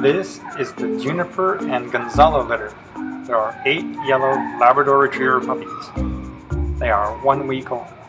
This is the Juniper and Gonzalo litter. There are 8 yellow Labrador Retriever puppies. They are 1 week old.